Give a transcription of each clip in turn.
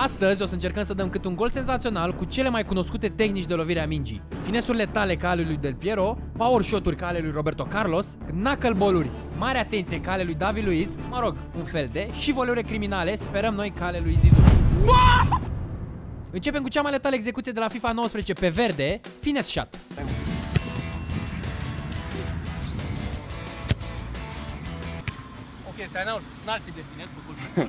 Astăzi o să încercăm să dăm cât un gol senzațional cu cele mai cunoscute tehnici de lovire a mingii. Finesurile tale ca ale lui Del Piero, power shot-uri ca ale lui Roberto Carlos, knuckleball-uri, mare atenție ca ale lui David Luiz, mă rog, un fel de, și voleuri criminale, sperăm noi ca ale lui Zizou. Începem cu cea mai letală execuție de la FIFA 19 pe verde, finesse shot. Ok, să ai un alt tip de finesse pe cultură.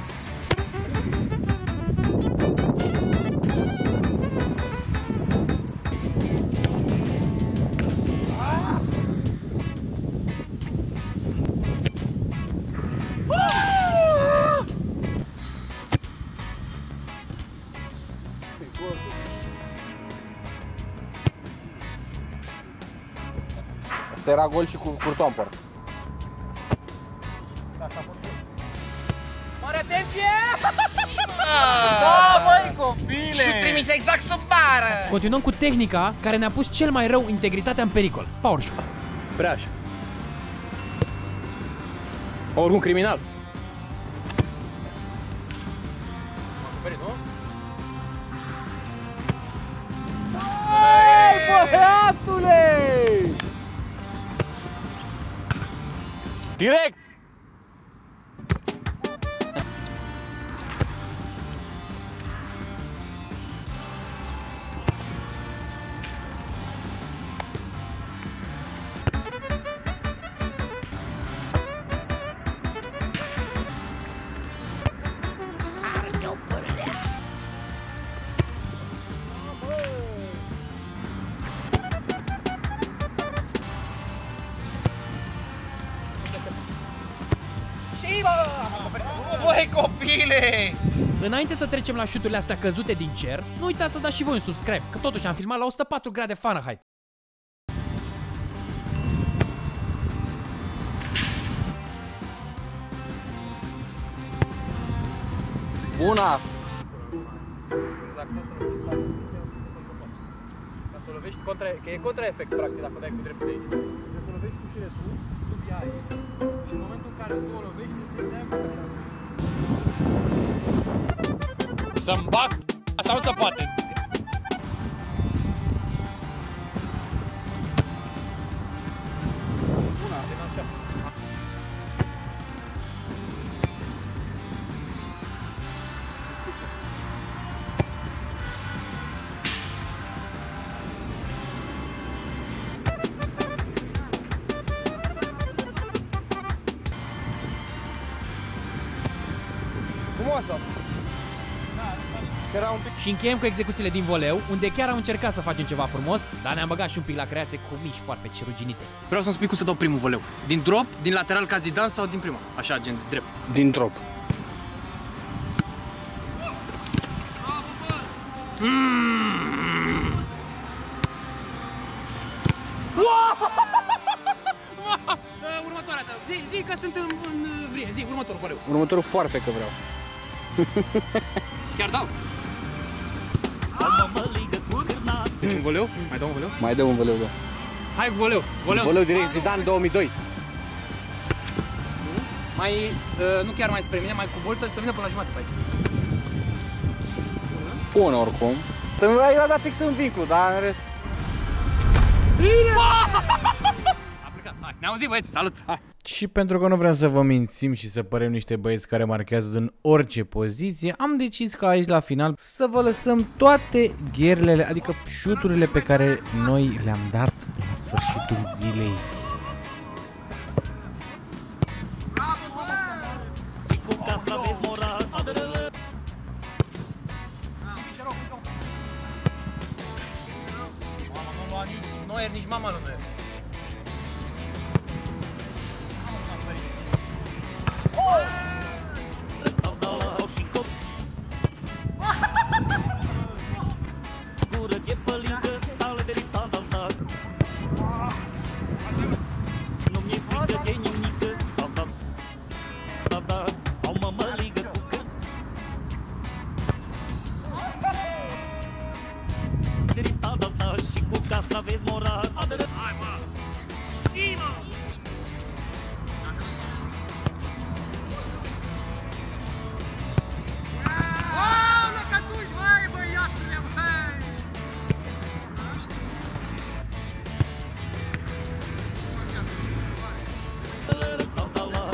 Asta era gol și cu Courtois în poartă. Mare atenție! Da, măi, copile! Și trimis exact sub bară! Continuăm cu tehnica care ne-a pus cel mai rău integritatea în pericol, power shot. Preaș. Oricum criminal. Hai, băiatule! Direct! Băi, copile! Înainte să trecem la șuturile astea căzute din cer, nu uitați să dați și voi un subscribe, că totuși am filmat la 104 grade Fahrenheit. Bună asta! Dacă o lovești contra, că e contraefect practic dacă o dai cu dreptul de aici. Dacă o lovești cu șiretul, sub ea e. Și în momentul în care tu o lovești, tu se dea cu să-mi bag sau să poate? Frumoasă asta! Era un pic... Și încheiem cu execuțiile din voleu, unde chiar am încercat să facem ceva frumos, dar ne-am băgat și un pic la creație cu mici foarfeci ruginite. Vreau să-mi spui cum să dau primul voleu. Din drop, din lateral ca Zidane sau din prima? Așa, gen drept. Din drop. Următoarea ta. Zi că sunt în vrie. Zi, următorul voleu. Următorul foarfecă vreau. Chiar dau. Deci un voleu? Mai dau un voleu? Mai dă un voleu, da. Hai cu voleu. Voleu direct Zidane 2002. Mai, nu chiar mai spre mine, mai cu voltă, să vină până la jumătate pe aici. Bun, oricum. I-a dat fix în vinclu, dar în rest... A plecat. Hai, ne auzim, băieți. Salut. Hai. Și pentru că nu vrem să vă mințim și să părem niște băieți care marchează din orice poziție, am decis ca aici la final să vă lăsăm toate gherlele, adică șuturile pe care noi le-am dat la sfârșitul zilei. Nici mama nu e.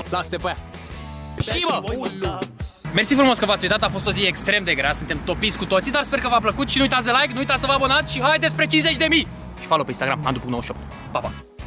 Lasă-te pe aia. Și mă! Mersi frumos că v-ați uitat, a fost o zi extrem de grea, suntem topiți cu toții, dar sper că v-a plăcut și nu uitați de like, nu uitați să vă abonați și haideți spre 50.000! Și follow pe Instagram, Andu.98. Pa, pa!